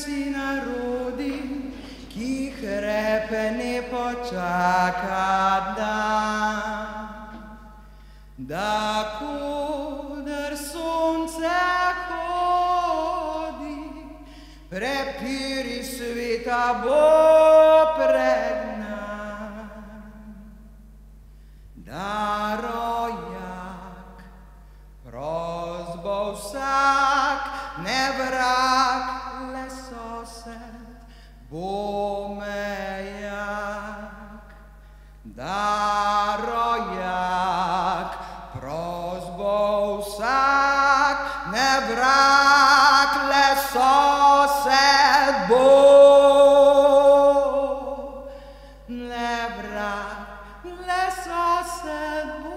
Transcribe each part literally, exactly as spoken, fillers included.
vsi narodi, ki hrepeni počaka dan. Da kuder sonce hodi, prepiri sveta bo pregnan. Da rojak, prost bo vsak, ne vrag, le sosed, bo mejak. Da rojak, prost bo vsak, ne vrag, le sosed bo. Ne vrag, le sosed bo.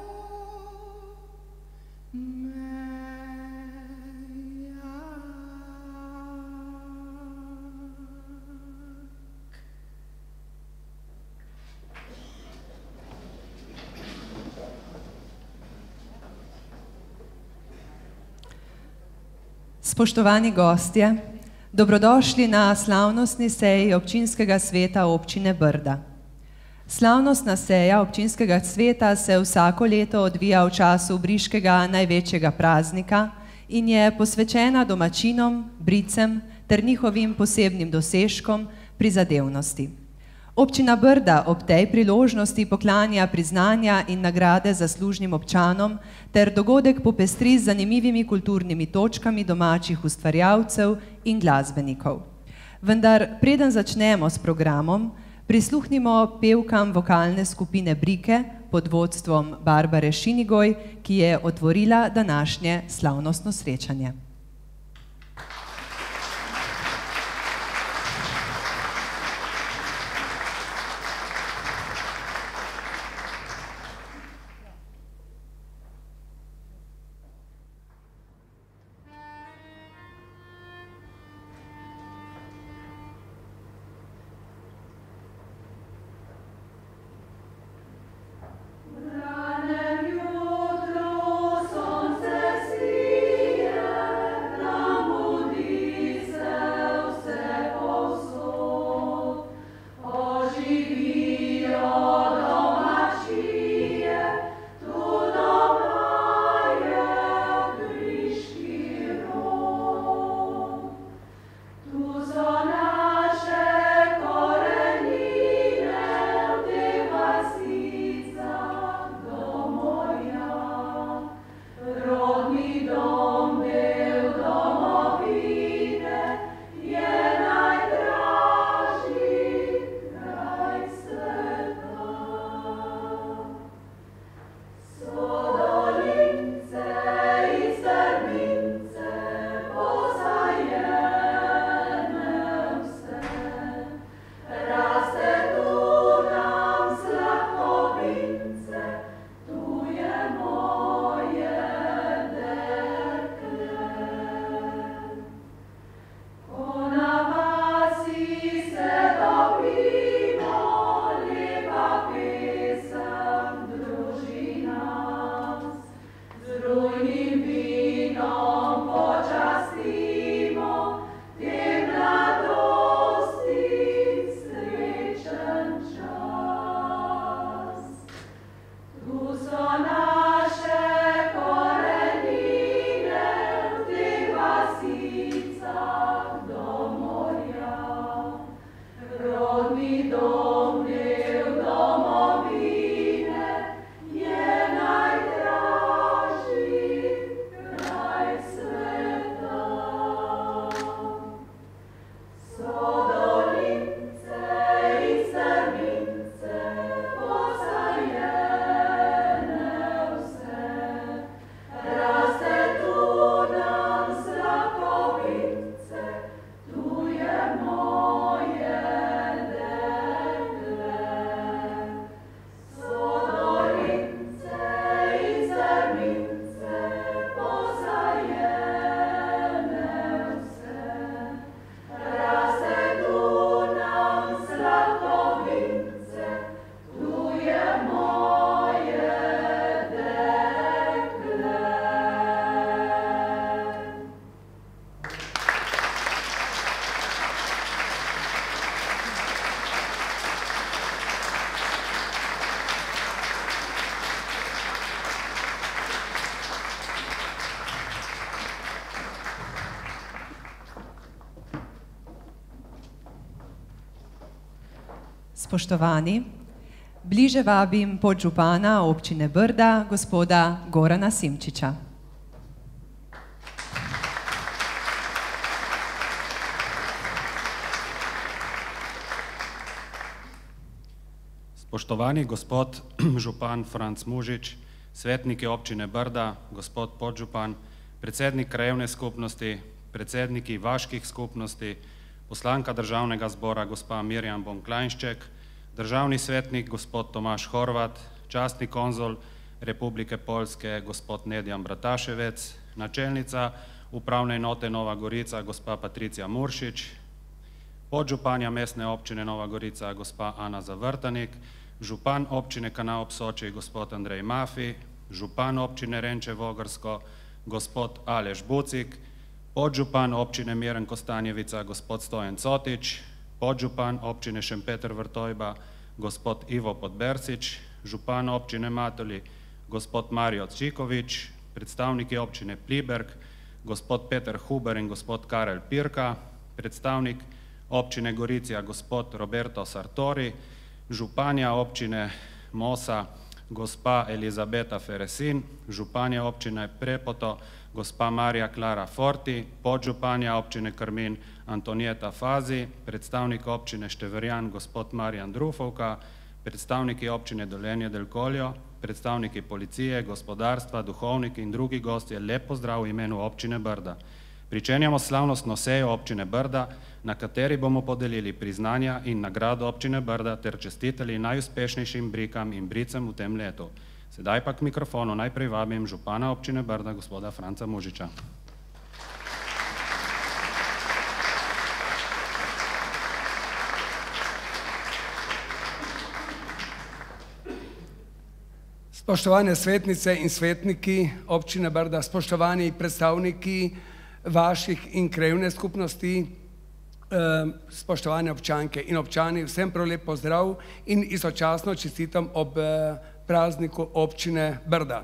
Spoštovani gostje, dobrodošli na slavnostni seji občinskega sveta občine Brda. Slavnostna seja občinskega sveta se vsako leto odvija v času briškega največjega praznika in je posvečena domačinom, bricem ter njihovim posebnim dosežkom prizadevnosti. Občina Brda ob tej priložnosti poklanja priznanja in nagrade zaslužnim občanom ter dogodek popestri z zanimivimi kulturnimi točkami domačih ustvarjalcev in glasbenikov. Vendar preden začnemo s programom, prisluhnimo pevkam vokalne skupine Brike pod vodstvom Barbare Šinigoj, ki je otvorila današnje slavnostno srečanje. Ranem jutru sonce sije, Spoštovani, bliže vabim podžupana občine Brda, gospoda Gorana Simčiča. Spoštovani gospod župan Franc Mužič, svetniki občine Brda, gospod podžupan, predsednik krajevne skupnosti, predsedniki vaških skupnosti, poslanka državnega zbora gospa Mirjam Bonklajnšček, državni svetnik gospod Tomaž Horvat, častni konzul Republike Poljske gospod Nedjan Brataševec, načelnica upravne enote Nova Gorica gospa Patricija Muršič, podžupanja mestne občine Nova Gorica gospa Ana Zavrtanik, župan občine Kanal ob Soči gospod Andrej Mafi, župan občine Renče Vogrsko gospod Aleš Bucik, podžupan občine Miren Kostanjevica gospod Stojan Cotič, podžupan občine Šempeter Vrtojba gospod Ivo Podbersič, župan občine Matoli gospod Marijo Čikovič, predstavniki občine Pliberk gospod Peter Huber in gospod Karel Pirka, predstavnik občine Goricija gospod Roberto Sartori, županja občine Mosa gospa Elizabeta Feresin, županja občine Prepoto gospa Marija Klara Forti, podžupanja občine Krmin Antonijeta Fazi, predstavnik občine Števerjan gospod Marjan Drufovka, predstavniki občine Dolenje del Koljo, predstavniki policije, gospodarstva, duhovniki in drugi gostje, lep pozdrav v imenu občine Brda. Pričenjamo slavnostno sejo občine Brda, na kateri bomo podelili priznanja in nagrado občine Brda ter čestitali najuspešnejšim brikam in bricem v tem letu. Sedaj pa k mikrofonu najprej vabim župana občine Brda, gospoda Franca Mužiča. Spoštovane svetnice in svetniki občine Brda, spoštovani predstavniki vaših in krajevne skupnosti, spoštovane občanke in občani, vsem prav lep pozdrav in istočasno čestitam ob prazniku občine Brda.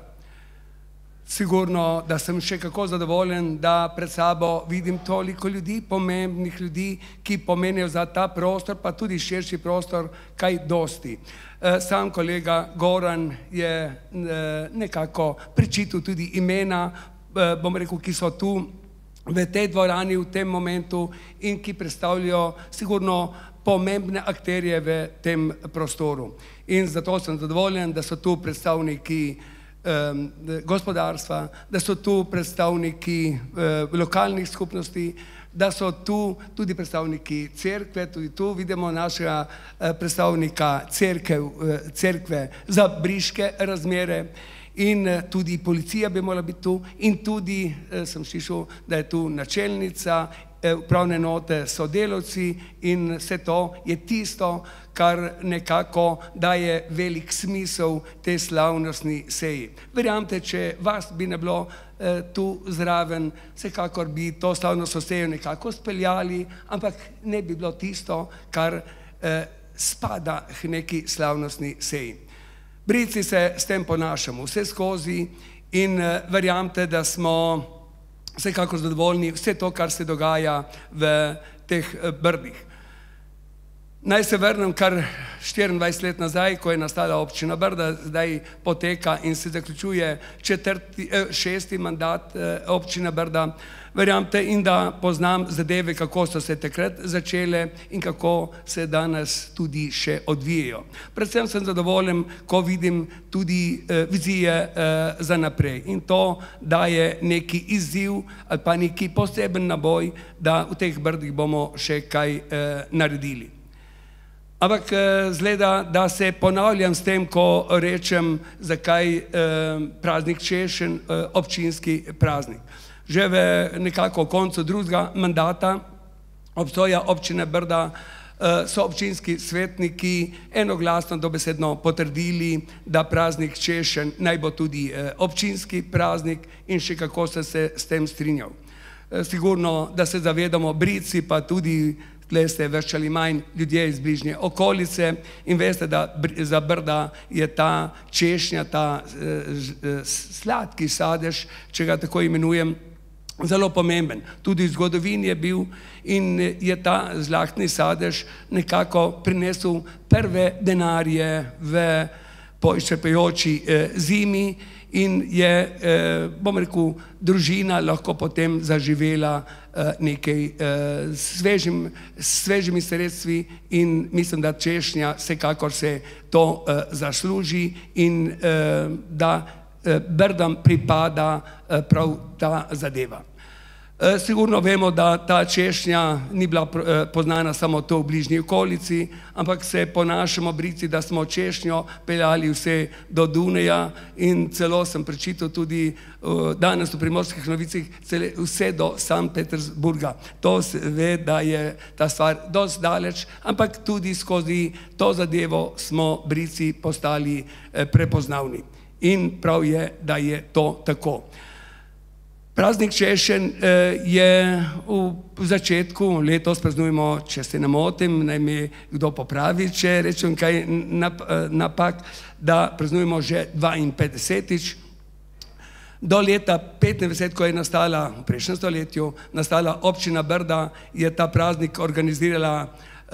Sigurno, da sem še kako zadovoljen, da pred sabo vidim toliko ljudi, pomembnih ljudi, ki pomenijo za ta prostor, pa tudi širši prostor, kaj dosti. Sam kolega Goran je nekako prečital tudi imena, bom rekel, ki so tu v tej dvorani v tem momentu in ki predstavljajo sigurno pomembne akterje v tem prostoru. In zato sem zadovoljen, da so tu predstavniki um, gospodarstva, da so tu predstavniki uh, lokalnih skupnosti, da so tu tudi predstavniki cerkve, tudi tu vidimo našega uh, predstavnika cerkev, uh, cerkve za briške razmere. In tudi policija bi morala biti tu in tudi sem slišal, da je tu načelnica, upravne enote, sodelavci in vse to je tisto, kar nekako daje velik smisel tej slavnostni seji. Verjamete, če vas bi ne bilo tu zraven, vsekakor bi to slavnostno sejo nekako speljali, ampak ne bi bilo tisto, kar spada k neki slavnostni seji. Brici se s tem ponašamo vse skozi in verjamete, da smo vsekako zadovoljni vse to, kar se dogaja v teh Brdih. Naj se vrnem kar štiriindvajset let nazaj, ko je nastala občina Brda, zdaj poteka in se zaključuje četrti, šesti mandat občine Brda. Verjamete in da poznam zadeve, kako so se takrat začele in kako se danes tudi še odvijajo. Predvsem sem zadovoljen, ko vidim tudi vizije za naprej in to daje neki izziv ali pa neki poseben naboj, da v teh Brdih bomo še kaj naredili. Ampak zgleda, da se ponavljam s tem, ko rečem, zakaj praznik češen, občinski praznik. Že v nekako koncu drugega mandata obstoja občine Brda so občinski svetniki enoglasno dobesedno potrdili, da praznik češen naj bo tudi občinski praznik in še kako se se s tem strinjal. Sigurno, da se zavedamo Brici, pa tudi tle ste več ali manj ljudje iz bližnje okolice in veste, da za Brda je ta češnja, ta sladki sadež, če ga tako imenujem, zelo pomemben. Tudi v zgodovini je bil in je ta žlahtni sadež nekako prinesel prve denarje v po izčrpajoči eh, zimi in je, eh, bom rekel, družina lahko potem zaživela eh, nekaj eh, svežim, svežimi sredstvi in mislim, da češnja vsekakor se to eh, zasluži in eh, da eh, Brdam pripada eh, prav ta zadeva. E, sigurno vemo, da ta češnja ni bila e, poznana samo to v bližnji okolici, ampak se ponašamo Brici, da smo češnjo peljali vse do Dunaja in celo sem prečital tudi e, danes v Primorskih novicah vse do Sankt Petersburga. To se ve, da je ta stvar dosti daleč, ampak tudi skozi to zadevo smo Brici postali e, prepoznavni. In prav je, da je to tako. Praznik češenj je v začetku, letos praznujemo, če se ne motim, naj mi kdo popravi, če rečem kaj napak, da praznujemo že dvainpetdesetič. Do leta petindvajset, ko je nastala, v prejšnjem stoletju, nastala občina Brda, je ta praznik organizirala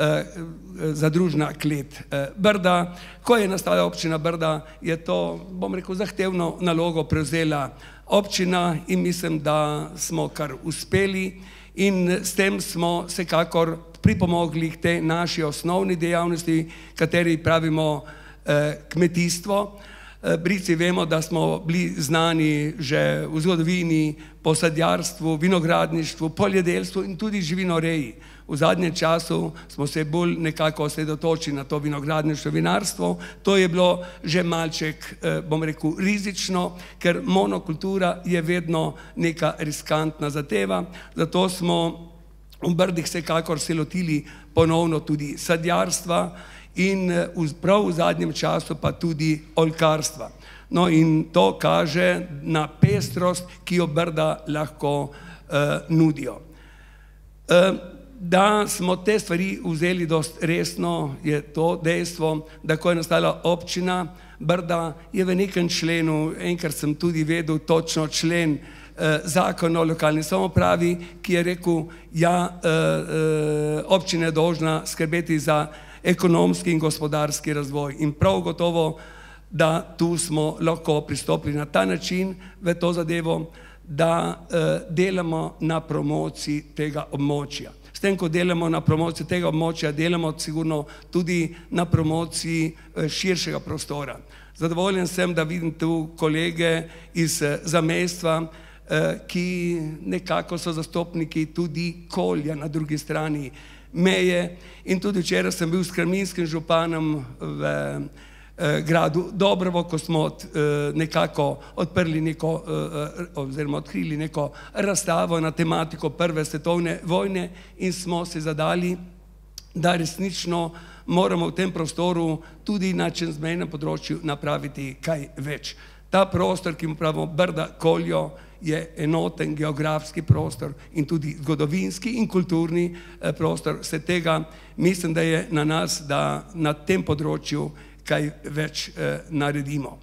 zadružna klet Brda. Ko je nastala občina Brda, je to, bom rekel, zahtevno nalogo prevzela občina in mislim, da smo kar uspeli in s tem smo vsekakor pripomogli k tej naši osnovni dejavnosti, kateri pravimo eh, kmetijstvo. Eh, Brici vemo, da smo bili znani že v zgodovini po sadjarstvu, vinogradništvu, poljedelstvu in tudi živinoreji. V zadnjem času smo se bolj nekako osredotočili na to vinogradništvo, vinarstvo. To je bilo že malček, bom rekel, rizično, ker monokultura je vedno neka riskantna zadeva. Zato smo v Brdih vsekakor se lotili ponovno tudi sadjarstva in prav v zadnjem času pa tudi oljkarstva. No in to kaže na pestrost, ki jo Brda lahko uh, nudijo. Uh, Da smo te stvari vzeli dosti resno, je to dejstvo, da ko je nastala občina Brda, je v nekem členu, enkrat sem tudi vedel točno člen eh, zakona o lokalni samoupravi, ki je rekel, ja, eh, eh, občina je dolžna skrbeti za ekonomski in gospodarski razvoj. In prav gotovo, da tu smo lahko pristopili na ta način v to zadevo, da eh, delamo na promociji tega območja. S tem, ko delamo na promociji tega območja, delamo sigurno tudi na promociji širšega prostora. Zadovoljen sem, da vidim tu kolege iz zamejstva, ki nekako so zastopniki tudi Kolja na drugi strani meje. In tudi včeraj sem bil s krminskim županom v gradu Dobrovo, ko smo nekako odprli neko, oziroma odkrili neko razstavo na tematiko Prve svetovne vojne in smo se zadali, da resnično moramo v tem prostoru tudi na čezmejnem področju napraviti kaj več. Ta prostor, ki mu pravimo Brda Koljo, je enoten geografski prostor in tudi zgodovinski in kulturni prostor. Vse tega mislim, da je na nas, da na tem področju kaj več eh, naredimo.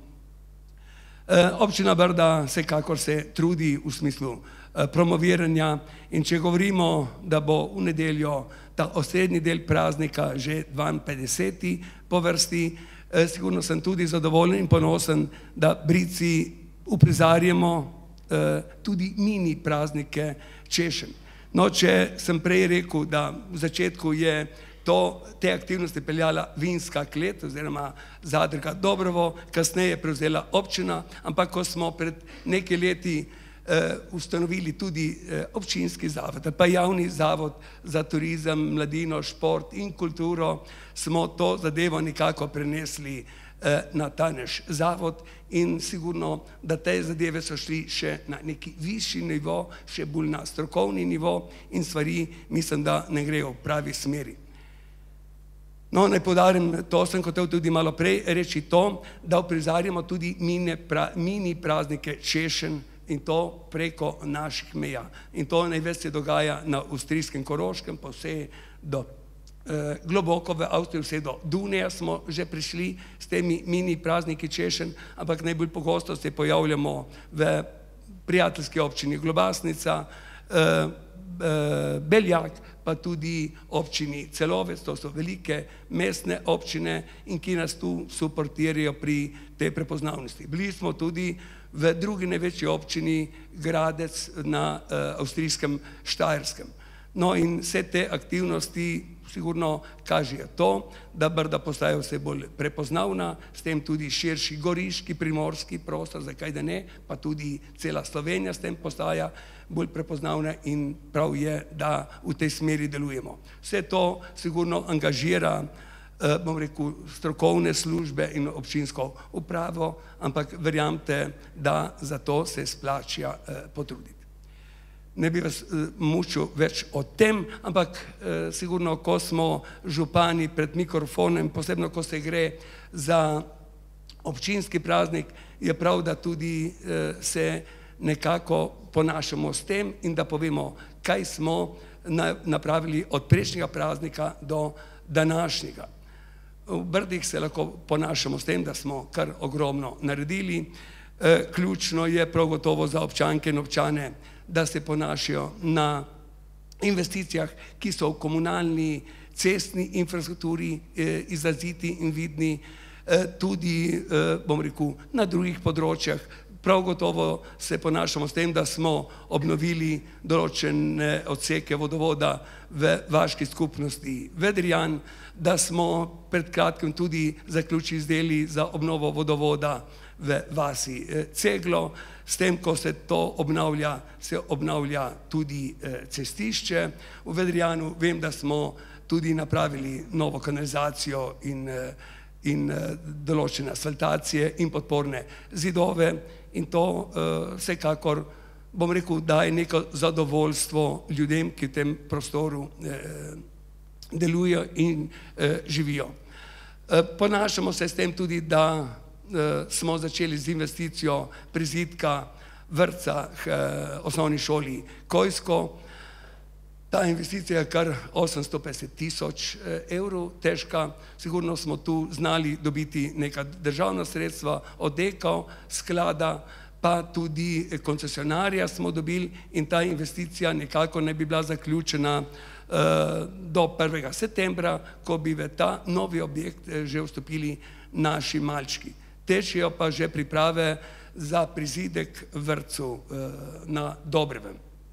Eh, občina Brda vsekakor se trudi v smislu eh, promoviranja in če govorimo, da bo v nedeljo ta osrednji del praznika že dvainpetdeseti po vrsti, eh, sigurno sem tudi zadovoljen in ponosen, da Brici uprizarjamo eh, tudi mini praznike češenj. No, če sem prej rekel, da v začetku je To, te aktivnosti peljala vinska klet oziroma zadruga Dobrovo, kasneje je prevzela občina, ampak ko smo pred nekaj leti eh, ustanovili tudi eh, občinski zavod, pa javni zavod za turizem, mladino, šport in kulturo, smo to zadevo nekako prenesli eh, na ta naš zavod in sigurno, da te zadeve so šli še na neki višji nivo, še bolj na strokovni nivo in stvari mislim, da ne grejo v pravi smeri. No, naj poudarim, to sem hotel tudi malo prej reči to, da uprizarjamo tudi mini, pra, mini praznike češenj in to preko naših meja. In to največ se dogaja na avstrijskem Koroškem, pa vse do eh, globoko v Avstriji, vse do Dunaja smo že prišli s temi mini prazniki češenj, ampak najbolj pogosto se pojavljamo v prijateljski občini Globasnica, Beljak, pa tudi občini Celovec, to so velike mestne občine in ki nas tu suportirajo pri tej prepoznavnosti. Bili smo tudi v drugi največji občini Gradec na avstrijskem Štajerskem. No in vse te aktivnosti sigurno kažejo to, da Brda postaja vse bolj prepoznavna, s tem tudi širši goriški, primorski prostor, zakaj da ne, pa tudi cela Slovenija s tem postaja bolj prepoznavna in prav je, da v tej smeri delujemo. Vse to sigurno angažira, bom rekel, strokovne službe in občinsko upravo, ampak verjamete, da za to se splača potruditi. Ne bi vas mučil več o tem, ampak sigurno, ko smo župani pred mikrofonom, posebno ko se gre za občinski praznik, je prav, da tudi se nekako ponašamo s tem in da povemo, kaj smo napravili od prejšnjega praznika do današnjega. V Brdih se lahko ponašamo s tem, da smo kar ogromno naredili. Ključno je prav gotovo za občanke in občane, da se ponašajo na investicijah, ki so v komunalni, cestni infrastrukturi izraziti in vidni, tudi, bom rekel, na drugih področjah. Prav gotovo se ponašamo s tem, da smo obnovili določene odseke vodovoda v vaški skupnosti Vedrjan, da smo pred kratkim tudi zaključili z deli za obnovo vodovoda v vasi Ceglo. S tem, ko se to obnavlja, se obnavlja tudi cestišče. V Vedrjanu vem, da smo tudi napravili novo kanalizacijo in, in določene asfaltacije in podporne zidove. In to vsekakor, bom rekel, daje neko zadovoljstvo ljudem, ki v tem prostoru delujejo in živijo. Ponašamo se s tem tudi, da smo začeli z investicijo prizidka vrtca osnovni šoli Kojsko. Ta investicija je kar osemsto petdeset tisoč evrov težka. Sigurno smo tu znali dobiti neka državna sredstva od Deko sklada, pa tudi koncesionarja smo dobili in ta investicija nekako ne bi bila zaključena do prvega septembra, ko bi v ta novi objekt že vstopili naši malčki. Tečejo pa že priprave za prizidek vrtcu na Dobrevem.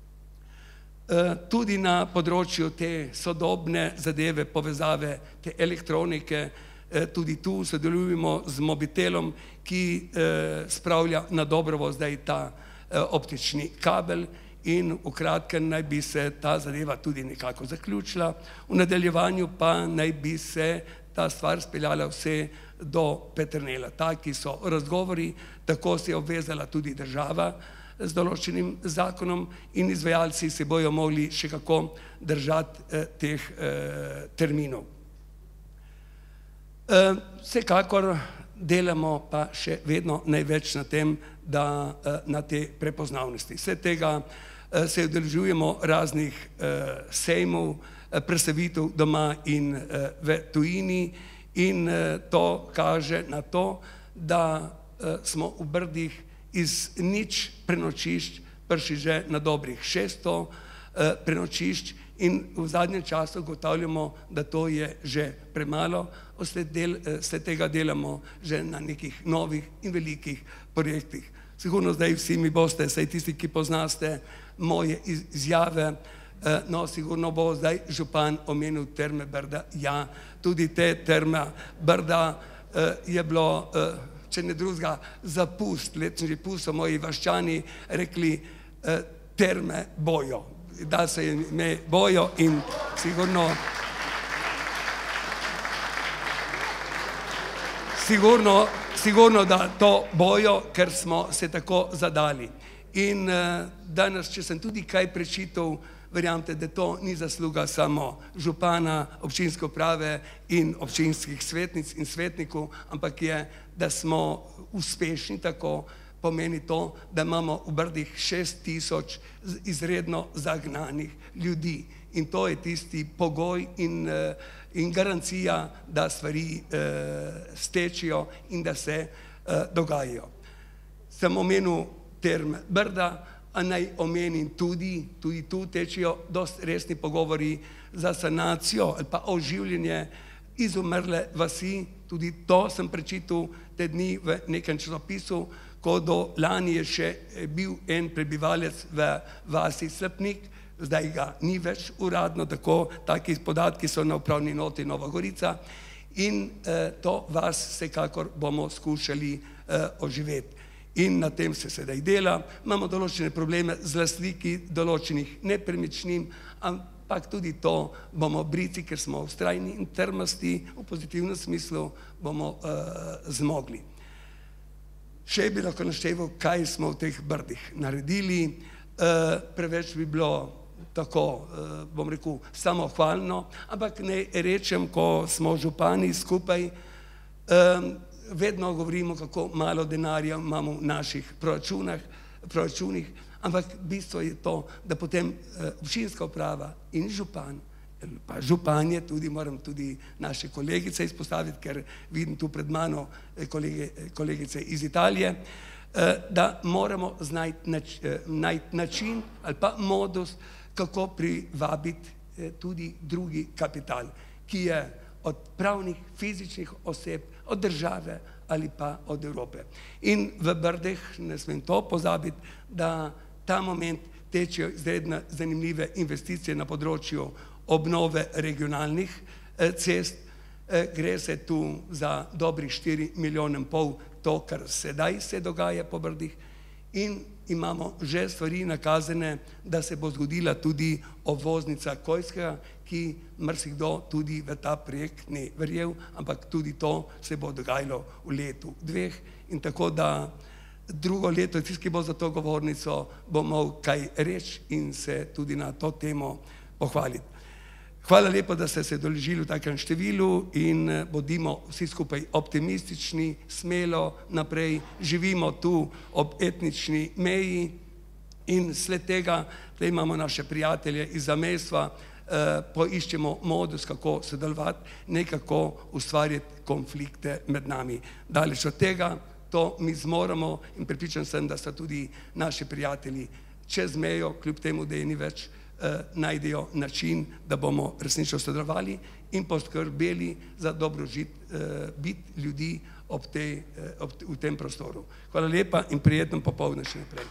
Tudi na področju te sodobne zadeve, povezave, te elektronike, tudi tu sodelujemo z Mobitelom, ki spravlja na Dobrovo zdaj ta optični kabel in v kratkem naj bi se ta zadeva tudi nekako zaključila. V nadaljevanju pa naj bi se ta stvar speljala vse do Peternela. Taki so razgovori, tako se je obvezala tudi država z določenim zakonom in izvajalci se bojo mogli še kako držati teh terminov. Vsekakor delamo pa še vedno največ na tem, da na te prepoznavnosti. Vse tega se udeležujemo raznih sejmov, predstavitev doma in v tujini in to kaže na to, da smo v Brdih iz nič prenočišč prišli že na dobrih šeststo prenočišč in v zadnjem času ugotavljamo, da to je že premalo. Vse tega delamo že na nekih novih in velikih projektih. Sigurno zdaj vsi mi boste, saj tisti, ki poznaste moje izjave, no sigurno bo zdaj župan omenil Terme Brda. Ja, tudi te Terme Brda je bilo, če ne drugega, zapust. Let sem že pustil, moji vaščani rekli, terme bojo. Da se ime bojo in sigurno sigurno, sigurno, da to bojo, ker smo se tako zadali. In danes, če sem tudi kaj prečital, verjamete, da to ni zasluga samo župana, občinske uprave in občinskih svetnic in svetnikov, ampak je, da smo uspešni, tako pomeni to, da imamo v Brdih šest tisoč izredno zagnanih ljudi. In to je tisti pogoj in, in garancija, da stvari stečijo in da se dogajajo. Sem omenil Terme Brda, a naj omenim tudi, tudi tu tečejo dosti resni pogovori za sanacijo ali pa oživljanje izumrle vasi. Tudi to sem prečital te dni v nekem časopisu, ko do lani je še bil en prebivalec v vasi Slepnik, zdaj ga ni več uradno, tako taki podatki so na upravni noti Nova Gorica in eh, to vas vsekakor bomo skušali eh, oživeti. In na tem se sedaj dela. Imamo določene probleme z lastniki določenih nepremičnin, ampak tudi to bomo brici, ker smo vztrajni in trmasti, v pozitivnem smislu bomo uh, zmogli. Še bi lahko našteval, kaj smo v teh Brdih naredili. Uh, preveč bi bilo tako, uh, bom rekel, samohvalno, ampak ne rečem, ko smo župani skupaj, um, vedno govorimo, kako malo denarja imamo v naših proračunah, proračunih, ampak bistvo je to, da potem občinska uprava in župan, pa županje tudi, moram tudi naše kolegice izpostaviti, ker vidim tu pred mano kolege, kolegice iz Italije, da moramo znajti nač, najti način ali pa modus, kako privabiti tudi drugi kapital, ki je od pravnih, fizičnih oseb, od države ali pa od Evrope. In v Brdeh, ne smem to pozabiti, da ta moment tečejo izredno zanimive investicije na področju obnove regionalnih cest. Gre se tu za dobrih štiri milijone in pol, to, kar sedaj se dogaja po Brdih, in imamo že stvari nakazane, da se bo zgodila tudi obvoznica Kojskega, ki marsikdo tudi v ta projekt ne verjel, ampak tudi to se bo dogajalo v letu dveh in tako da drugo leto, tisti, ki bo za to govornico, bo imel kaj reči in se tudi na to temo pohvaliti. Hvala lepo, da ste se udeležili v takem številu in bodimo vsi skupaj optimistični, smelo naprej, živimo tu ob etnični meji in sled tega, da imamo naše prijatelje iz zamejstva, eh, poiščemo modus, kako sodelovati, nekako ustvarjati konflikte med nami. Daleč od tega, to mi zmoremo in pripričan sem, da so tudi naši prijatelji čez mejo, kljub temu, da je ni več, najdejo način, da bomo resnično sodelovali in poskrbeli za dobrobit bit ljudi ob tej, ob, v tem prostoru. Hvala lepa in prijetno popoldne še naprej.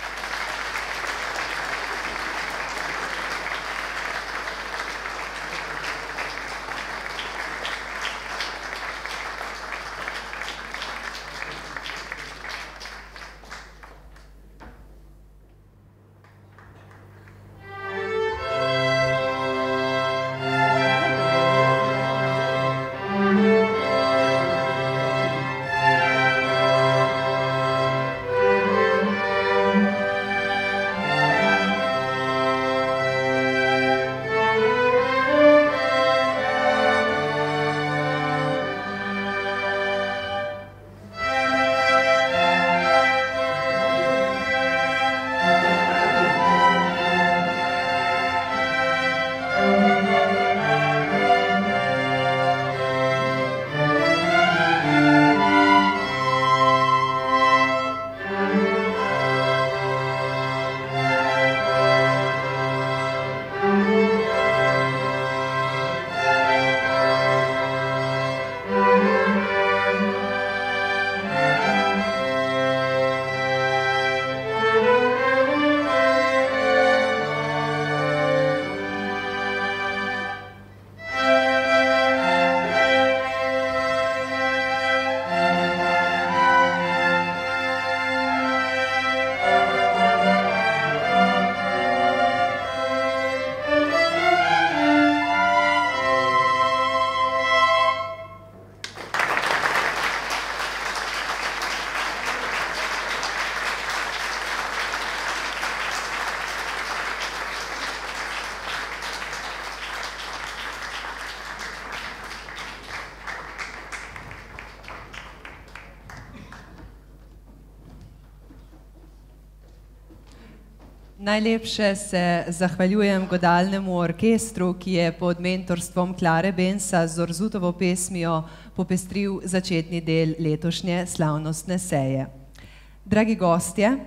Najlepše se zahvaljujem godalnemu orkestru, ki je pod mentorstvom Klare Bensa z Zorzutovo pesmijo popestril začetni del letošnje slavnostne seje. Dragi gostje,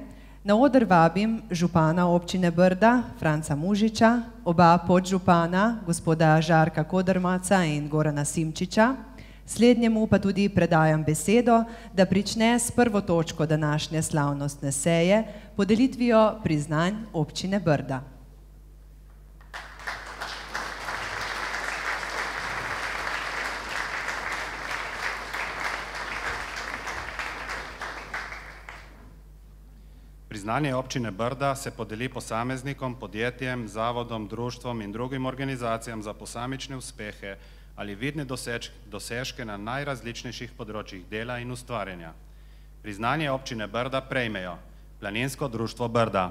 Na oder vabim župana občine Brda, Franca Mužiča, oba podžupana, gospoda Žarka Kodrmaca in Gorana Simčiča. Slednjemu pa tudi predajam besedo, da prične s prvo točko današnje slavnostne seje, podelitvijo priznanj občine Brda. Priznanje občine Brda se podeli posameznikom, podjetjem, zavodom, društvom in drugim organizacijam za posamične uspehe ali vidne dosežke na najrazličnejših področjih dela in ustvarjanja. Priznanje občine Brda prejmejo Planinsko društvo Brda,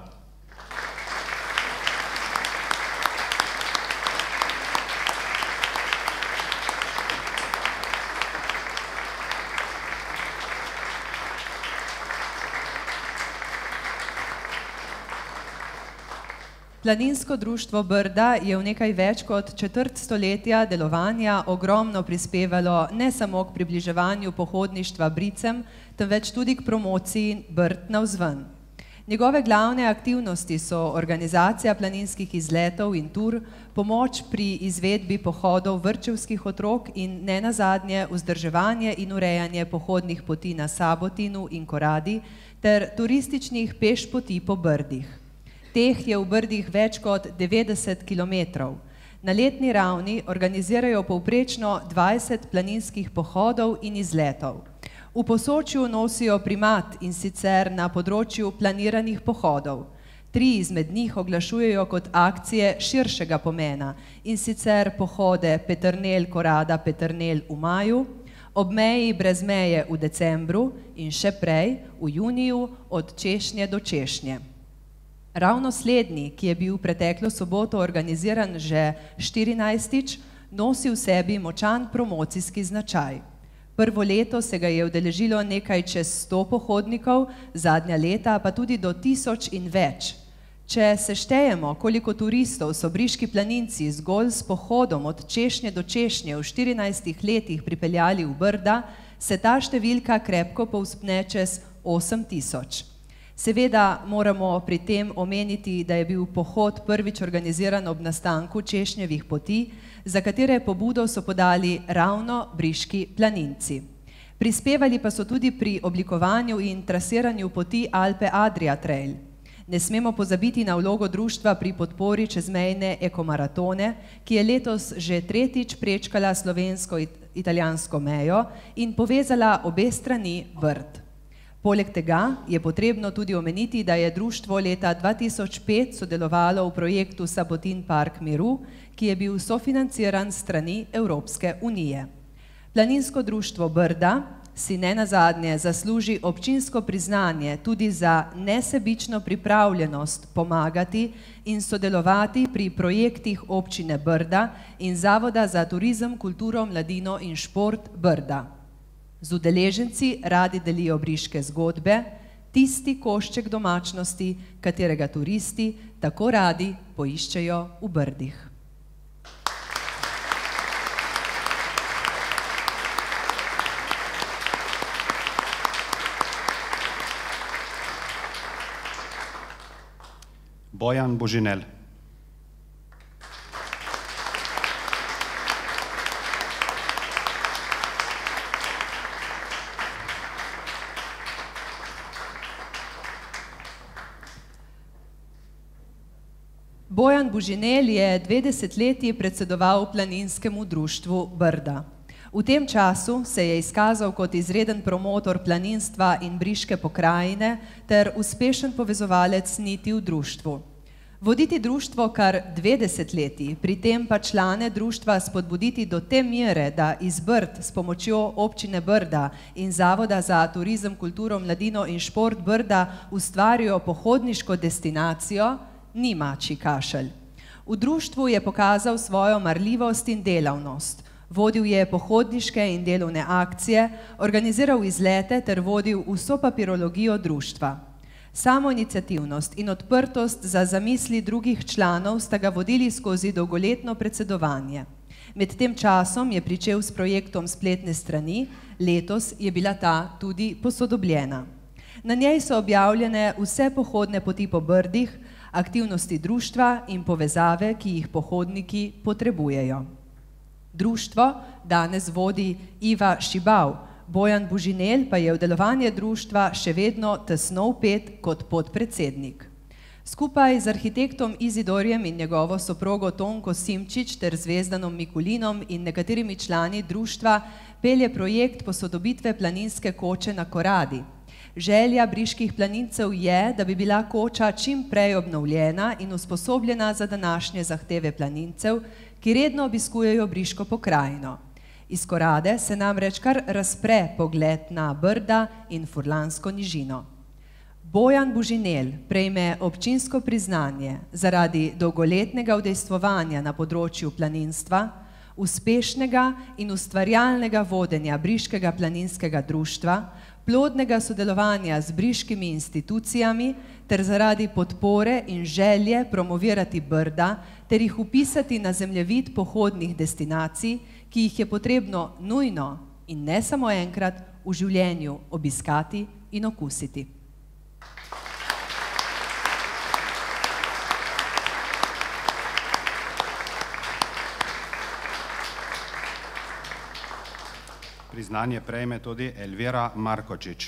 Planinsko društvo Brda je v nekaj več kot četrt stoletja delovanja ogromno prispevalo ne samo k približevanju pohodništva bricem, temveč tudi k promociji Brd navzven. Njegove glavne aktivnosti so organizacija planinskih izletov in tur, pomoč pri izvedbi pohodov vrtčevskih otrok in ne nazadnje vzdrževanje in urejanje pohodnih poti na Sabotinu in Koradi ter turističnih pešpoti po Brdih. Teh je v Brdih več kot devetdeset kilometrov. Na letni ravni organizirajo povprečno dvajset planinskih pohodov in izletov. V Posočju nosijo primat in sicer na področju planiranih pohodov. Tri izmed njih oglašujejo kot akcije širšega pomena in sicer pohode Peternelj-Korada-Peternelj v maju, ob meji brez meje v decembru in še prej v juniju od Češnje do Češnje. Ravno slednji, ki je bil preteklo soboto organiziran že štirinajstič, nosi v sebi močan promocijski značaj. Prvo leto se ga je udeležilo nekaj čez sto pohodnikov, zadnja leta pa tudi do tisoč in več. Če seštejemo, koliko turistov so briški planinci zgolj s pohodom od Češnje do Češnje v štirinajstih letih pripeljali v Brda, se ta številka krepko povzpne čez osem tisoč. Seveda moramo pri tem omeniti, da je bil pohod prvič organiziran ob nastanku Češnjevih poti, za katere pobudo so podali ravno briški planinci. Prispevali pa so tudi pri oblikovanju in trasiranju poti Alpe Adria Trail. Ne smemo pozabiti na vlogo društva pri podpori čezmejne ekomaratone, ki je letos že tretjič prečkala slovensko-italijansko mejo in povezala obe strani Brd. Poleg tega je potrebno tudi omeniti, da je društvo leta dva tisoč pet sodelovalo v projektu Sabotin Park miru, ki je bil sofinanciran s strani Evropske unije. Planinsko društvo Brda si nenazadnje zasluži občinsko priznanje tudi za nesebično pripravljenost pomagati in sodelovati pri projektih občine Brda in Zavoda za turizem, kulturo, mladino in šport Brda. Z udeleženci radi delijo briške zgodbe, tisti košček domačnosti, katerega turisti tako radi poiščejo v Brdih. Bojan Božinel. Bojan Božinel je dve desetletji predsedoval Planinskemu društvu Brda. V tem času se je izkazal kot izreden promotor planinstva in briške pokrajine ter uspešen povezovalec niti v društvu. Voditi društvo kar dve desetletji, pri tem pa člane društva spodbuditi do te mere, da iz Brd s pomočjo občine Brda in Zavoda za turizem, kulturo, mladino in šport Brda ustvarijo pohodniško destinacijo, ni mačji kašelj. V društvu je pokazal svojo marljivost in delavnost. Vodil je pohodniške in delovne akcije, organiziral izlete ter vodil vso papirologijo društva. Samoiniciativnost in odprtost za zamisli drugih članov sta ga vodili skozi dolgoletno predsedovanje. Med tem časom je pričel s projektom spletne strani, letos je bila ta tudi posodobljena. Na njej so objavljene vse pohodne poti po Brdih, aktivnosti društva in povezave, ki jih pohodniki potrebujejo. Društvo danes vodi Iva Šibav, Bojan Bužinel pa je v delovanje društva še vedno tesno vpet kot podpredsednik. Skupaj z arhitektom Izidorjem in njegovo soprogo Tonko Simčič ter Zvezdanom Mikulinom in nekaterimi člani društva pelje projekt posodobitve planinske koče na Koradi. Želja briških planincev je, da bi bila koča čim prej obnovljena in usposobljena za današnje zahteve planincev, ki redno obiskujejo briško pokrajino. Iz Korade se namreč kar razpre pogled na Brda in Furlansko nižino. Bojan Bužinel prejme občinsko priznanje zaradi dolgoletnega udejstvovanja na področju planinstva, uspešnega in ustvarjalnega vodenja Briškega planinskega društva, plodnega sodelovanja z briškimi institucijami ter zaradi podpore in želje promovirati Brda ter jih vpisati na zemljevid pohodnih destinacij, ki jih je potrebno nujno in ne samo enkrat v življenju obiskati in okusiti. Priznanje prejme tudi Elvira Markočič.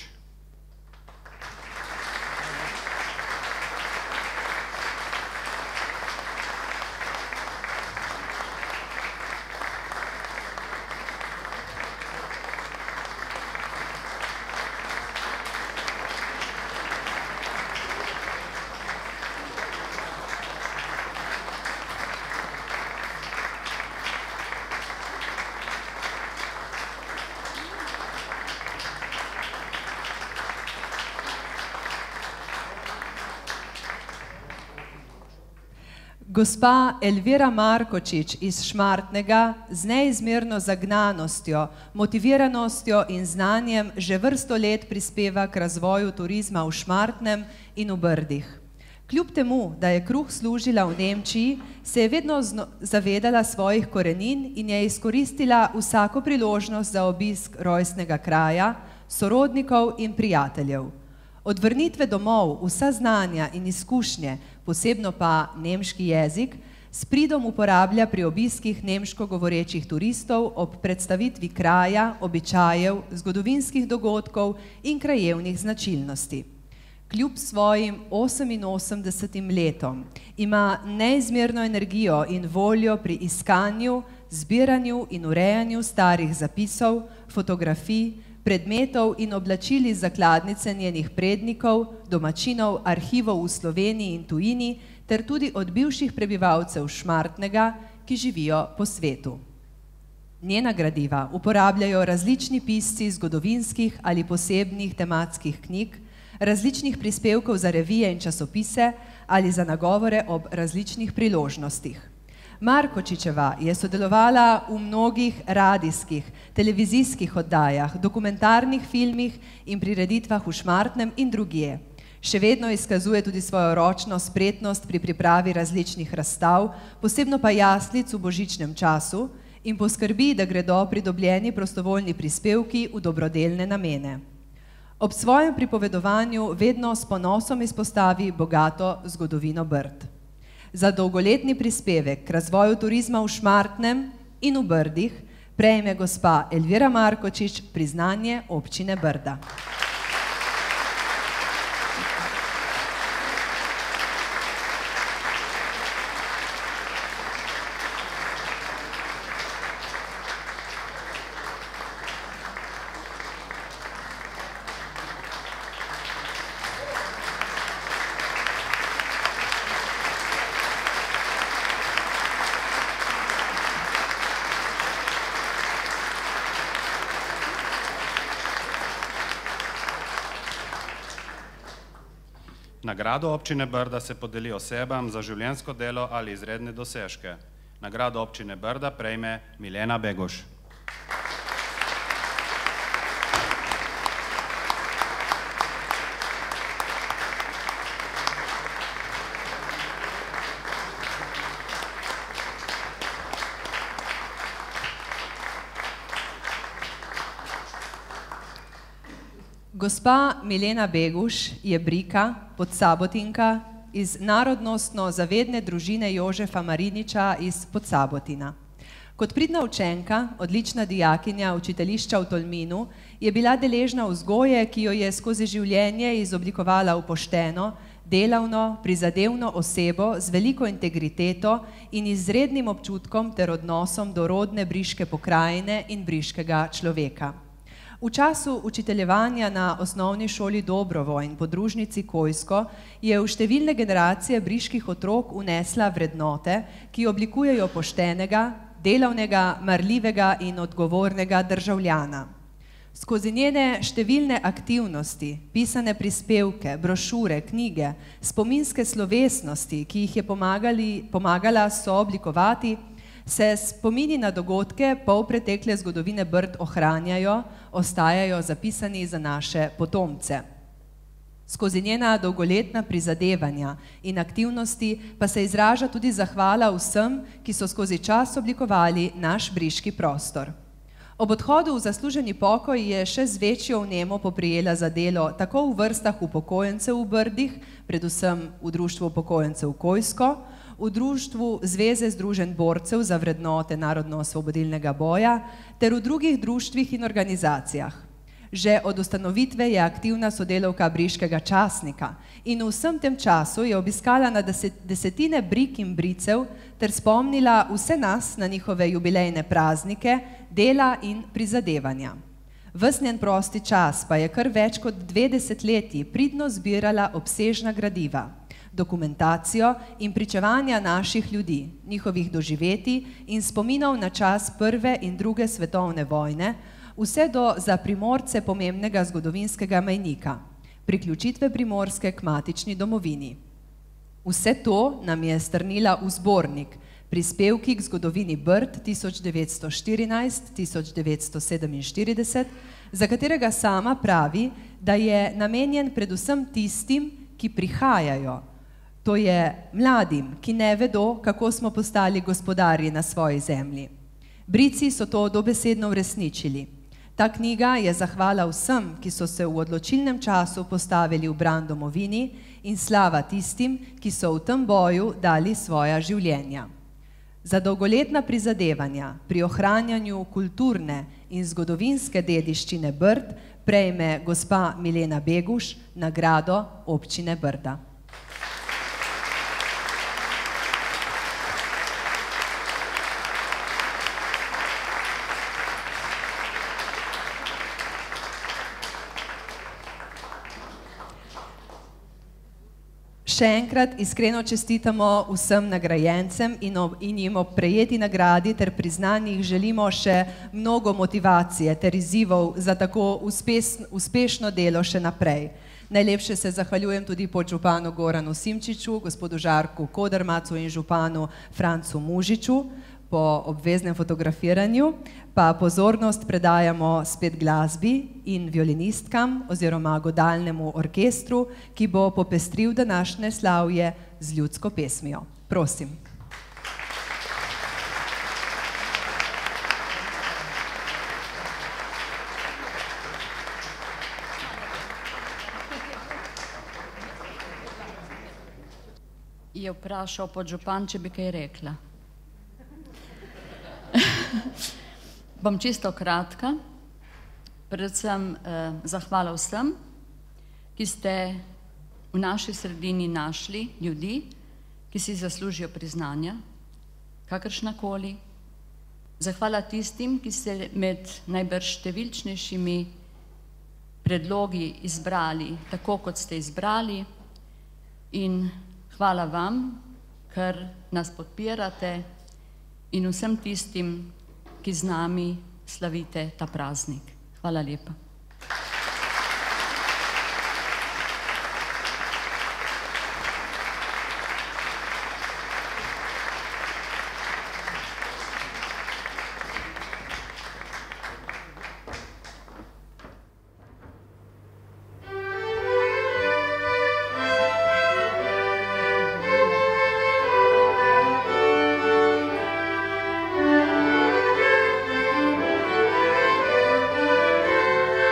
Gospa Elvira Markočič iz Šmartnega z neizmerno zagnanostjo, motiviranostjo in znanjem že vrsto let prispeva k razvoju turizma v Šmartnem in v Brdih. Kljub temu, da je kruh služila v Nemčiji, se je vedno zavedala svojih korenin in je izkoristila vsako priložnost za obisk rojstnega kraja, sorodnikov in prijateljev. Od vrnitve domov vsa znanja in izkušnje, posebno pa nemški jezik, s pridom uporablja pri obiskih nemško govorečih turistov ob predstavitvi kraja, običajev, zgodovinskih dogodkov in krajevnih značilnosti. Kljub svojim oseminosemdesetim letom ima neizmerno energijo in voljo pri iskanju, zbiranju in urejanju starih zapisov, fotografij, predmetov in oblačil iz zakladnice njenih prednikov, domačinov, arhivov v Sloveniji in tujini, ter tudi od bivših prebivalcev Šmartnega, ki živijo po svetu. Njena gradiva uporabljajo različni pisci zgodovinskih ali posebnih tematskih knjig, različnih prispevkov za revije in časopise ali za nagovore ob različnih priložnostih. Markočičeva je sodelovala v mnogih radijskih, televizijskih oddajah, dokumentarnih filmih in prireditvah v Šmartnem in drugje. Še vedno izkazuje tudi svojo ročno spretnost pri pripravi različnih razstav, posebno pa jaslic v božičnem času, in poskrbi, da gredo pridobljeni prostovoljni prispevki v dobrodelne namene. Ob svojem pripovedovanju vedno s ponosom izpostavi bogato zgodovino Brd. Za dolgoletni prispevek k razvoju turizma v Šmartnem in v Brdih prejme gospa Elvira Markočič priznanje občine Brda. Nagrado občine Brda se podeli osebam za življenjsko delo ali izredne dosežke. Nagrado občine Brda prejme Milena Beguš. Gospa Milena Beguš je Brika, Podsabotinka, iz narodnostno zavedne družine Jožefa Mariniča iz Podsabotina. Kot pridna učenka, odlična dijakinja učiteljišča v Tolminu, je bila deležna vzgoje, ki jo je skozi življenje izoblikovala v pošteno, delavno, prizadevno osebo z veliko integriteto in izrednim občutkom ter odnosom do rodne briške pokrajine in briškega človeka. V času učiteljevanja na osnovni šoli Dobrovo in podružnici Kojsko je v številne generacije briških otrok unesla vrednote, ki oblikujejo poštenega, delavnega, marljivega in odgovornega državljana. Skozi njene številne aktivnosti, pisane prispevke, brošure, knjige, spominske slovesnosti, ki jih je pomagali, pomagala sooblikovati, se spomini na dogodke polpretekle zgodovine Brd ohranjajo, ostajajo zapisani za naše potomce. Skozi njena dolgoletna prizadevanja in aktivnosti pa se izraža tudi zahvala vsem, ki so skozi čas oblikovali naš briški prostor. Ob odhodu v zasluženi pokoj je še z večjo vnemo poprijela za delo tako v vrstah upokojencev v Brdih, predvsem v Društvu upokojencev Kojsko, v Društvu Zveze združenj borcev za vrednote narodno-osvobodilnega boja ter v drugih društvih in organizacijah. Že od ustanovitve je aktivna sodelavka briškega časnika in v vsem tem času je obiskala na desetine brik in bricev ter spomnila vse nas na njihove jubilejne praznike, dela in prizadevanja. Ves njen prosti čas pa je kar več kot dve desetletji pridno zbirala obsežna gradiva, dokumentacijo in pričevanja naših ljudi, njihovih doživetij in spominov na čas prve in druge svetovne vojne, vse do za Primorce pomembnega zgodovinskega mejnika, priključitve Primorske k matični domovini. Vse to nam je strnila v zbornik Prispevki k zgodovini Brd tisoč devetsto štirinajst do tisoč devetsto sedeminštirideset, za katerega sama pravi, da je namenjen predvsem tistim, ki prihajajo, to je mladim, ki ne vedo, kako smo postali gospodarji na svoji zemlji. Brici so to dobesedno uresničili. Ta knjiga je zahvala vsem, ki so se v odločilnem času postavili v bran domovini in slava tistim, ki so v tem boju dali svoja življenja. Za dolgoletna prizadevanja pri ohranjanju kulturne in zgodovinske dediščine Brd prejme gospa Milena Beguš nagrado občine Brda. Še enkrat iskreno čestitamo vsem nagrajencem in, ob, in jim ob prejeti nagradi ter priznanjih želimo še mnogo motivacije ter izzivov za tako uspes, uspešno delo še naprej. Najlepše se zahvaljujem tudi podžupanu Goranu Simčiču, gospodu Žarku Kodermacu in županu Francu Mužiču po obveznem fotografiranju, pa pozornost predajamo spet glasbi in violinistkam oziroma godalnemu orkestru, ki bo popestril današnje slavje z ljudsko pesmijo. Prosim. Je vprašal podžupan, če bi kaj rekla. Bom čisto kratka, predvsem eh, zahvala vsem, ki ste v naši sredini našli ljudi, ki si zaslužijo priznanja, kakršnakoli. Zahvala tistim, ki ste med najbrž številčnejšimi predlogi izbrali tako, kot ste izbrali, in hvala vam, ker nas podpirate in vsem tistim, ki z nami slavite ta praznik. Hvala lepa. Thank you.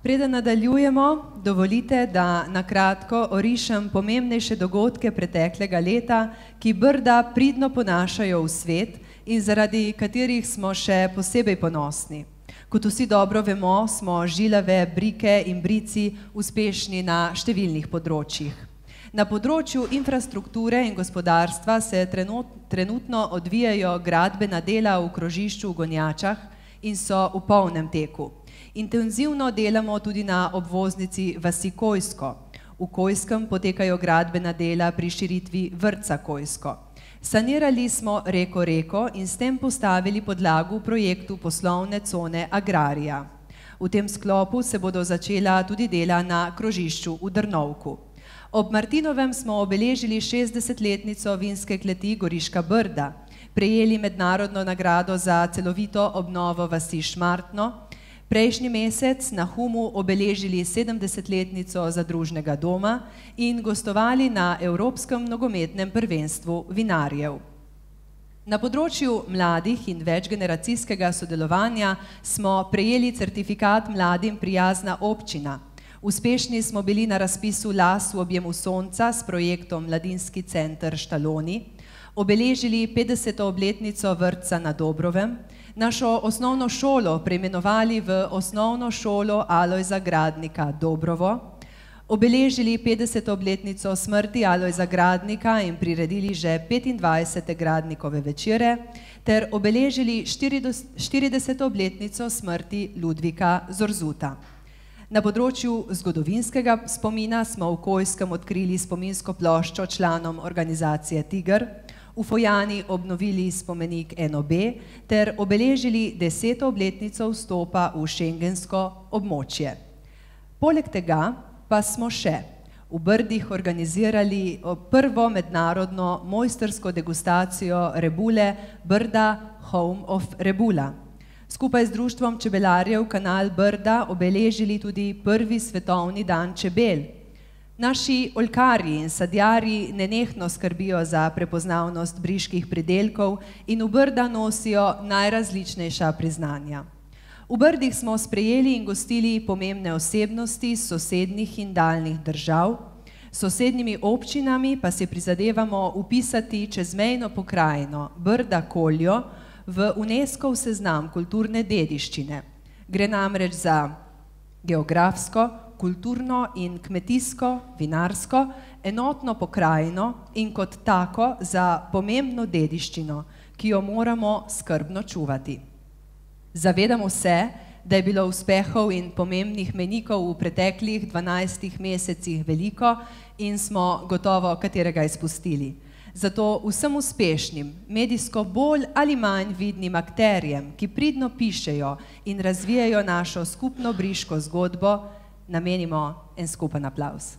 Preden nadaljujemo, dovolite, da na kratko orišem pomembnejše dogodke preteklega leta, ki Brda pridno ponašajo v svet in zaradi katerih smo še posebej ponosni. Kot vsi dobro vemo, smo žilave brike in brici uspešni na številnih področjih. Na področju infrastrukture in gospodarstva se trenutno odvijajo gradbena dela v krožišču v Gonjačah in so v polnem teku. Intenzivno delamo tudi na obvoznici vasi Kojsko. V Kojskem potekajo gradbena dela pri širitvi vrtca Kojsko. Sanirali smo reko Reko in s tem postavili podlago v projektu poslovne cone Agrarija. V tem sklopu se bodo začela tudi dela na krožišču v Drnovku. Ob Martinovem smo obeležili šestdesetletnico vinske kleti Goriška Brda, prejeli mednarodno nagrado za celovito obnovo vasi Šmartno, prejšnji mesec na Humu obeležili sedemdesetletnico zadružnega doma in gostovali na Evropskem nogometnem prvenstvu vinarjev. Na področju mladih in večgeneracijskega sodelovanja smo prejeli certifikat Mladim prijazna občina. Uspešni smo bili na razpisu Las v objemu sonca s projektom Mladinski center Štaloni, obeležili petdeseto obletnico vrtca na Dobrovem, našo osnovno šolo preimenovali v Osnovno šolo Alojza Gradnika Dobrovo, obeležili petdeseto obletnico smrti Alojza Gradnika in priredili že petindvajsete Gradnikove večere ter obeležili štirideseto obletnico smrti Ludvika Zorzuta. Na področju zgodovinskega spomina smo v Kojskem odkrili spominsko ploščo članom organizacije Tiger, v Fojani obnovili spomenik N O B ter obeležili deseto obletnico vstopa v šengensko območje. Poleg tega pa smo še v Brdih organizirali prvo mednarodno mojstrsko degustacijo rebule Brda Home of Rebula. Skupaj z Društvom čebelarjev Kanal Brda obeležili tudi prvi svetovni dan čebel. Naši oljkarji in sadjarji nenehno skrbijo za prepoznavnost briških pridelkov in v Brda nosijo najrazličnejša priznanja. V Brdih smo sprejeli in gostili pomembne osebnosti iz sosednjih in daljnih držav, s sosednjimi občinami pa si prizadevamo vpisati čezmejno pokrajino Brda Koljo v UNESCOV seznam kulturne dediščine. Gre namreč za geografsko, kulturno in kmetijsko, vinarsko, enotno pokrajino in kot tako za pomembno dediščino, ki jo moramo skrbno čuvati. Zavedamo se, da je bilo uspehov in pomembnih mejnikov v preteklih dvanajstih mesecih veliko in smo gotovo katerega izpustili. Zato vsem uspešnim, medijsko bolj ali manj vidnim akterjem, ki pridno pišejo in razvijajo našo skupno briško zgodbo, namenimo en skupen aplavz.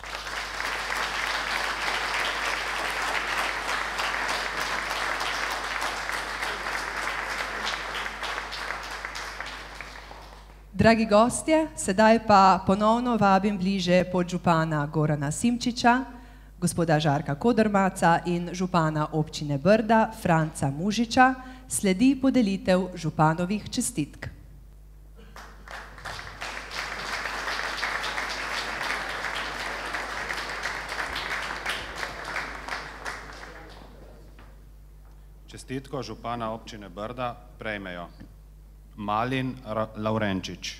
Dragi gostje, sedaj pa ponovno vabim bliže podžupana Gorana Simčiča, gospoda Žarka Kodrmaca in župana občine Brda Franca Mužiča, sledi podelitev županovih čestitk. Čestitko župana občine Brda prejmejo Malin Lavrenčič.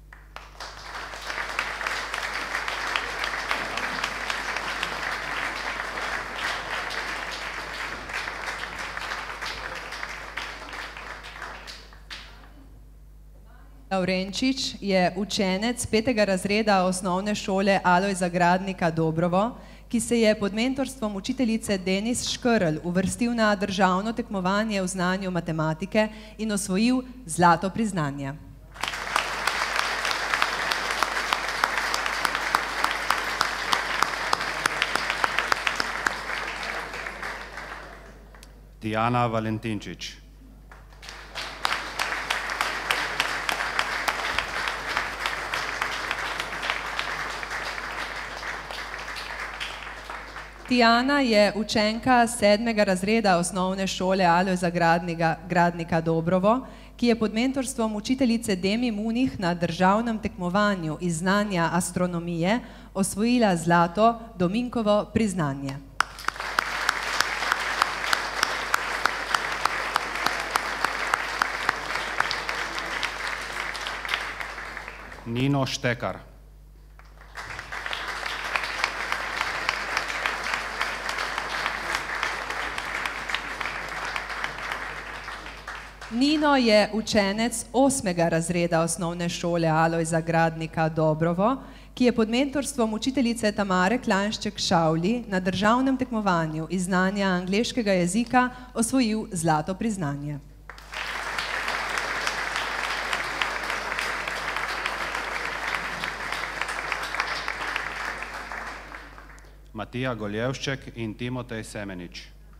Lavrenčič je učenec petega razreda osnovne šole Alojza Gradnika Dobrovo, ki se je pod mentorstvom učiteljice Denis Škrl uvrstil na državno tekmovanje v znanju matematike in osvojil zlato priznanje. Tijana Valentinčič. Tijana je učenka sedmega razreda osnovne šole Alojza Gradnika, Gradnika Dobrovo, ki je pod mentorstvom učiteljice Demi Munih na državnem tekmovanju iz znanja astronomije osvojila zlato Dominkovo priznanje. Nino Štekar. Nino je učenec osmega razreda osnovne šole Alojza Gradnika Dobrovo, ki je pod mentorstvom učiteljice Tamare Klanšček Šavli na državnem tekmovanju iz znanja angleškega jezika osvojil zlato priznanje. Matija Goljevšček in Timotej Semenič.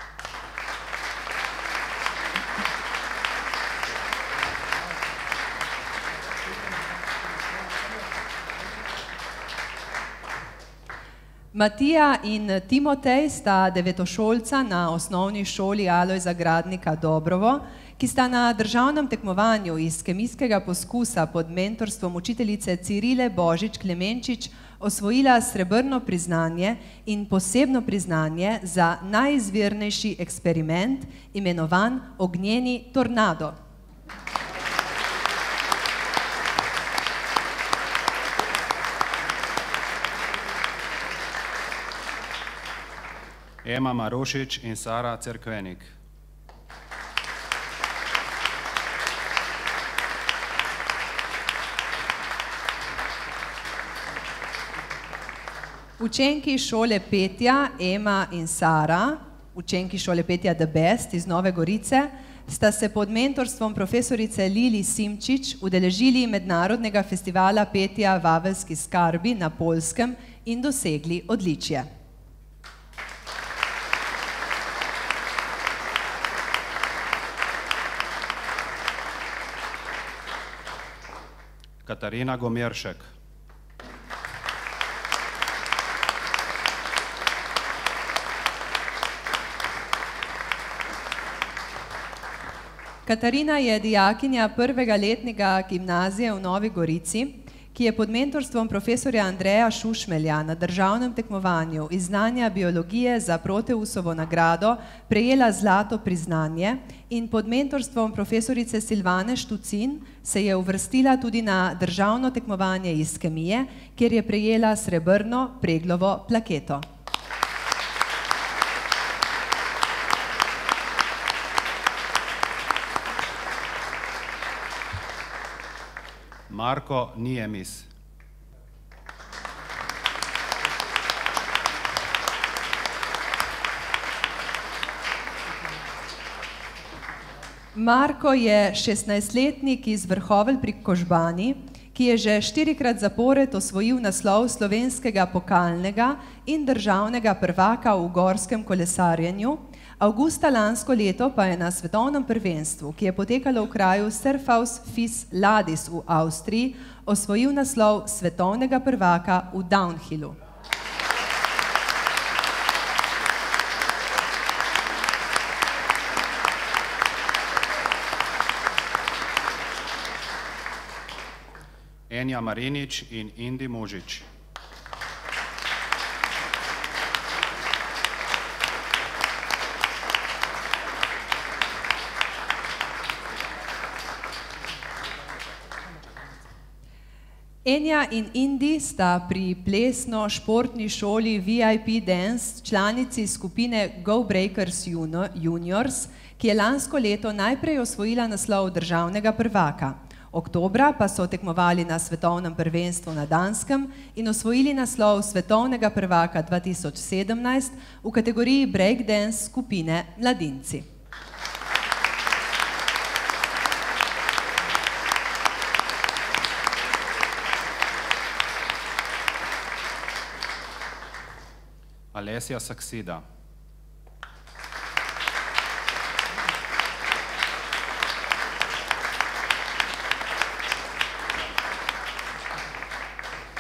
Matija in Timotej sta devetošolca na osnovni šoli Alojza Gradnika Dobrovo, ki sta na državnem tekmovanju iz kemijskega poskusa pod mentorstvom učiteljice Cirile Božič Klemenčič osvojila srebrno priznanje in posebno priznanje za najizvirnejši eksperiment, imenovan ognjeni tornado. Ema Marušič in Sara Cerkvenik. Učenki šole petja Ema in Sara, učenki šole petja The Best iz Nove Gorice, sta se pod mentorstvom profesorice Lili Simčič udeležili mednarodnega festivala petja Vaveljski skarbi na Poljskem in dosegli odličje. Katarina Gomeršek. Katarina je dijakinja prvega letnika gimnazije v Novi Gorici, ki je pod mentorstvom profesorja Andreja Šušmelja na državnem tekmovanju iz znanja biologije za Proteusovo nagrado prejela zlato priznanje in pod mentorstvom profesorice Silvane Štucin se je uvrstila tudi na državno tekmovanje iz kemije, kjer je prejela srebrno Preglovo plaketo. Marko Nijemis. Marko je šestnajstletnik iz Vrhovelj pri Kožbani, ki je že štirikrat zapored osvojil naslov slovenskega pokalnega in državnega prvaka v gorskem kolesarjenju, avgusta lansko leto pa je na svetovnem prvenstvu, ki je potekalo v kraju Serfaus Fis Ladis v Avstriji, osvojil naslov svetovnega prvaka v downhillu. Enja Marinič in Indi Mužič. Enja in Indi sta pri plesno-športni šoli V I P Dance članici skupine Go Breakers Juniors, ki je lansko leto najprej osvojila naslov državnega prvaka. Oktobra pa so tekmovali na svetovnem prvenstvu na Danskem in osvojili naslov svetovnega prvaka dva tisoč sedemnajst v kategoriji breakdance skupine Mladinci. Alesja Saksida.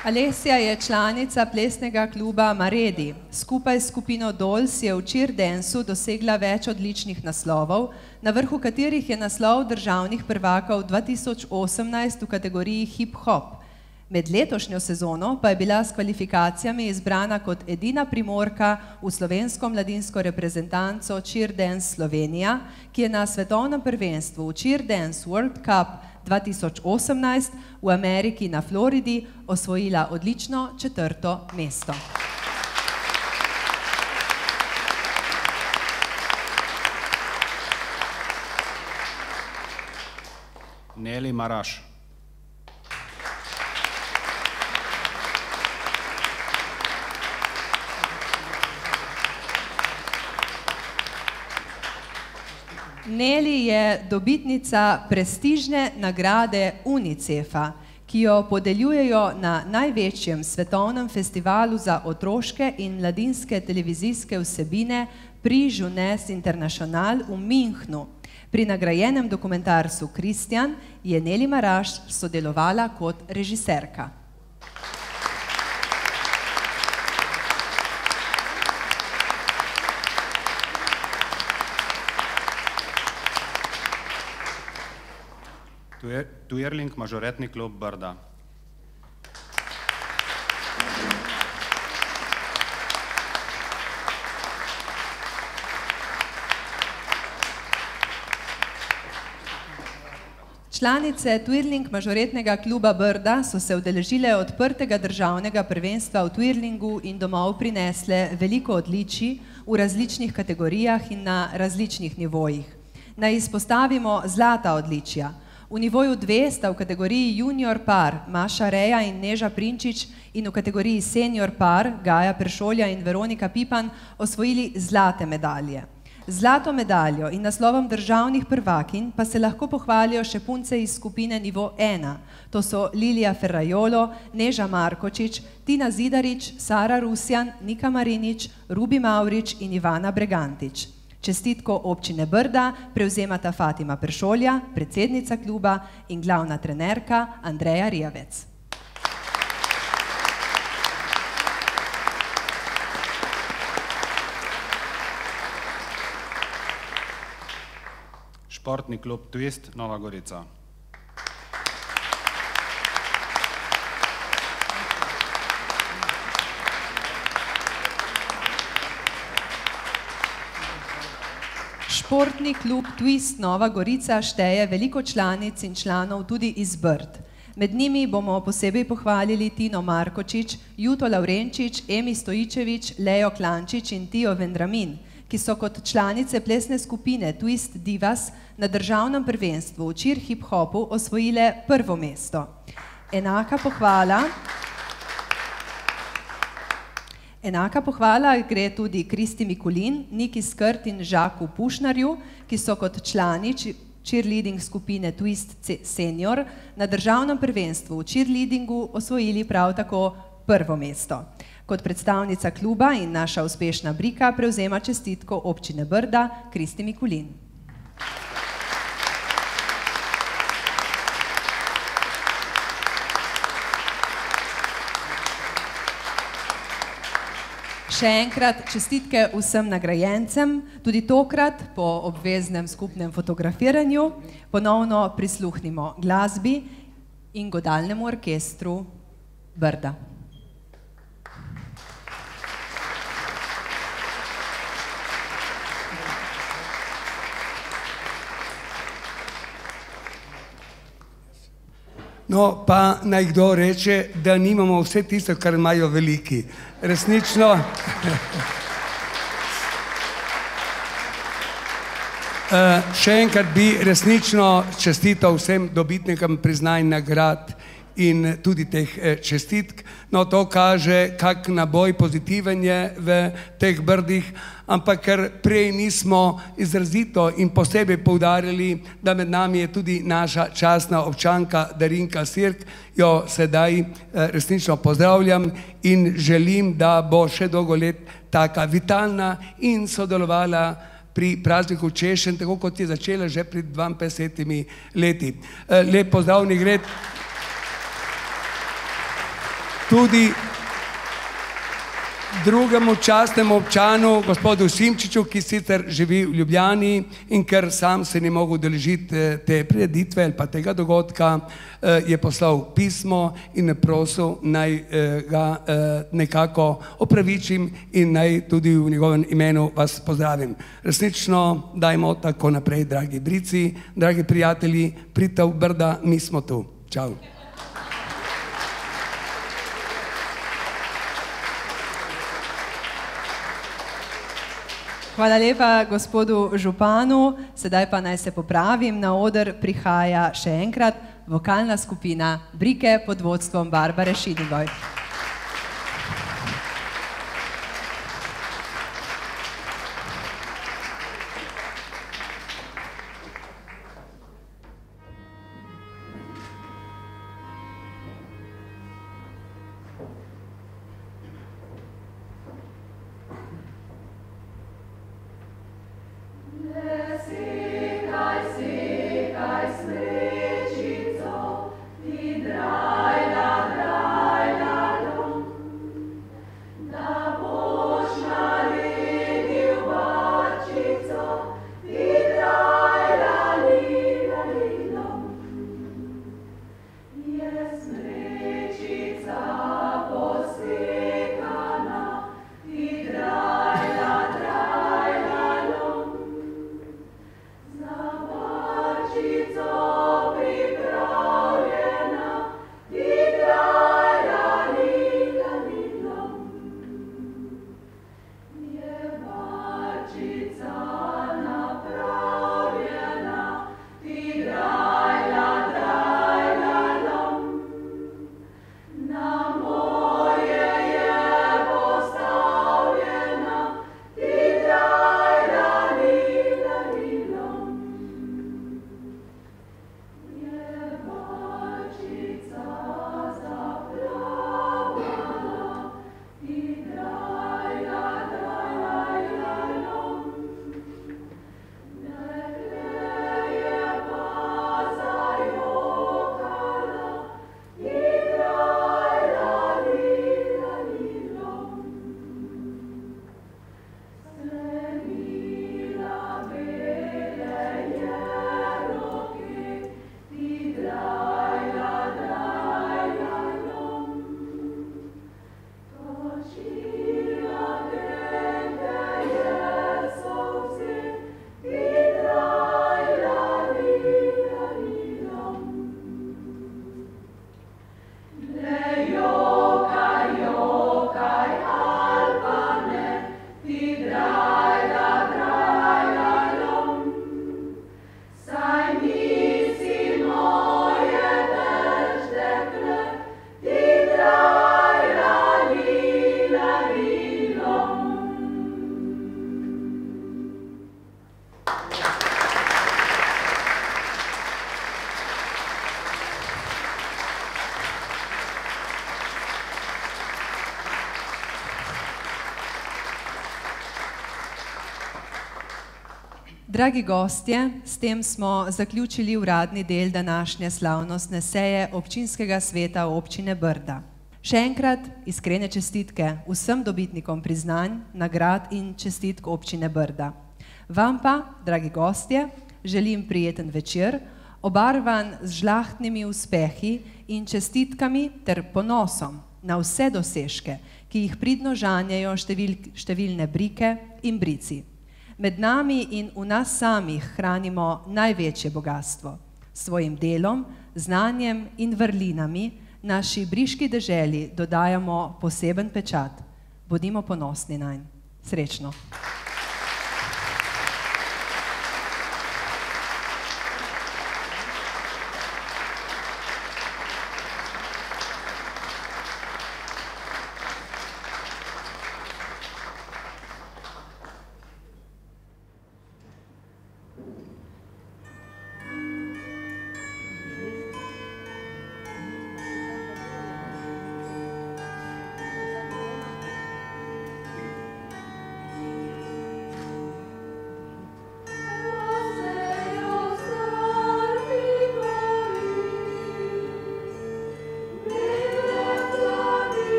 Alessia je članica plesnega kluba Maredi. Skupaj s skupino Dolls je v cheer dancu dosegla več odličnih naslovov, na vrhu katerih je naslov državnih prvakov dva tisoč osemnajst v kategoriji hip-hop. Med letošnjo sezono pa je bila s kvalifikacijami izbrana kot edina Primorka v slovensko mladinsko reprezentanco Cheer Dance Slovenija, ki je na svetovnem prvenstvu v Cheer Dance World Cup dva tisoč osemnajst v Ameriki na Floridi osvojila odlično četrto mesto. Neli Maraš. Neli je dobitnica prestižne nagrade Unicefa, ki jo podeljujejo na največjem svetovnem festivalu za otroške in mladinske televizijske vsebine Prix Jeunesse International v Münchnu. Pri nagrajenem dokumentarcu Kristjan je Neli Maraš sodelovala kot režiserka. Tujerling mažoretni klub Brda. Članice Twirling mažoretnega kluba Brda so se udeležile odprtega državnega prvenstva v twirlingu in domov prinesle veliko odličij v različnih kategorijah in na različnih nivojih. Naj izpostavimo zlata odličja. V nivoju dve sta v kategoriji junior par Maša Reja in Neža Prinčič in v kategoriji senior par Gaja Peršolja in Veronika Pipan osvojili zlate medalje. Zlato medaljo in naslovom državnih prvakinj pa se lahko pohvalijo še punce iz skupine nivo ena. To so Lilija Ferrajolo, Neža Markočič, Tina Zidarič, Sara Rusjan, Nika Marinič, Rubi Mavrič in Ivana Bregantič. Čestitko občine Brda prevzemata Fatima Peršolja, predsednica kluba in glavna trenerka Andreja Rijavec. Športni klub Twist Nova Gorica. Športni klub Twist Nova Gorica šteje veliko članic in članov tudi iz Brd. Med njimi bomo posebej pohvalili Tino Markočič, Juto Lavrenčič, Emi Stojičevič, Lejo Klančič in Tijo Vendramin, ki so kot članice plesne skupine Twist Divas na državnem prvenstvu v cheer hip-hopu osvojile prvo mesto. Enaka pohvala Enaka pohvala gre tudi Kristi Mikulin, Niki Skrt in Žaku Pušnarju, ki so kot člani cheerleading skupine Twist Senior na državnem prvenstvu v cheerleadingu osvojili prav tako prvo mesto. Kot predstavnica kluba in naša uspešna brika prevzema čestitko občine Brda Kristi Mikulin. Še enkrat čestitke vsem nagrajencem, tudi tokrat po obveznem skupnem fotografiranju ponovno prisluhnimo glasbi in godalnemu orkestru Brda. No, pa naj kdo reče, da nimamo vse tisto, kar imajo veliki. Resnično. Še enkrat bi resnično čestital vsem dobitnikom priznanj, nagrad in tudi teh čestitk. No, to kaže, kak naboj pozitiven je v teh Brdih, ampak ker prej nismo izrazito in posebej poudarjali, da med nami je tudi naša častna občanka Darinka Sirk, jo sedaj resnično pozdravljam in želim, da bo še dolgo let taka vitalna in sodelovala pri prazniku Češenj, tako kot je začela že pred dvainpetdesetimi leti. Lep pozdravni gre tudi drugemu častnemu občanu, gospodu Simčiču, ki sicer živi v Ljubljani in ker sam se ni mogel udeležiti te prireditve ali pa tega dogodka, je poslal pismo in prosil, naj ga nekako opravičim in naj tudi v njegovem imenu vas pozdravim. Resnično dajmo tako naprej, dragi Brici, dragi prijatelji, pridite v Brda, mi smo tu. Čau. Hvala lepa gospodu županu, sedaj pa naj se popravim, na oder prihaja še enkrat vokalna skupina Brike pod vodstvom Barbare Šinigoj. Dragi gostje, s tem smo zaključili uradni del današnje slavnostne seje občinskega sveta občine Brda. Še enkrat iskrene čestitke vsem dobitnikom priznanj, nagrad in čestitk občine Brda. Vam pa, dragi gostje, želim prijeten večer, obarvan z žlahtnimi uspehi in čestitkami ter ponosom na vse dosežke, ki jih pridno žanjejo števil, številne Brike in Brici. Med nami in v nas samih hranimo največje bogatstvo. S svojim delom, znanjem in vrlinami naši briški deželi dodajamo poseben pečat. Bodimo ponosni nanj. Srečno!